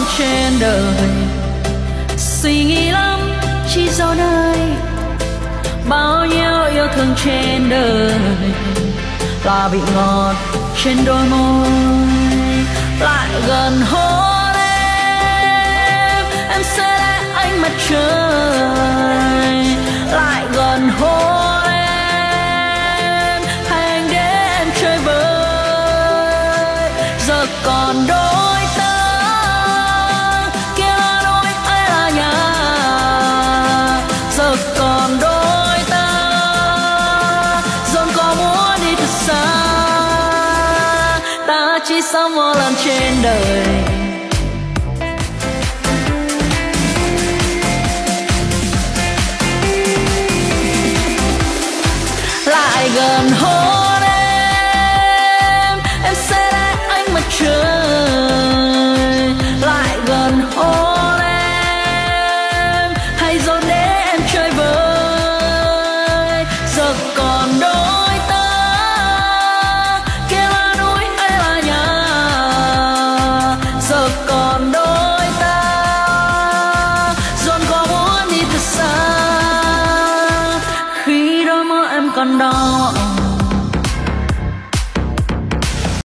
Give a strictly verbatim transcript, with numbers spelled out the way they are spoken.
trên đời. Suy nghĩ lắm chỉ dạo này, bao nhiêu yêu thương trên đời là vị ngọt trên đôi môi. Lại gần hôn em, em sẽ để ánh mặt trời. Lại gần hôn em, hay anh để em chơi vơi. Giờ còn đôi ta, kia là đôi ấy là nhà. Giờ còn đôi ta, dẫu có muốn đi thật xa, ta chỉ sống một lần trên đời.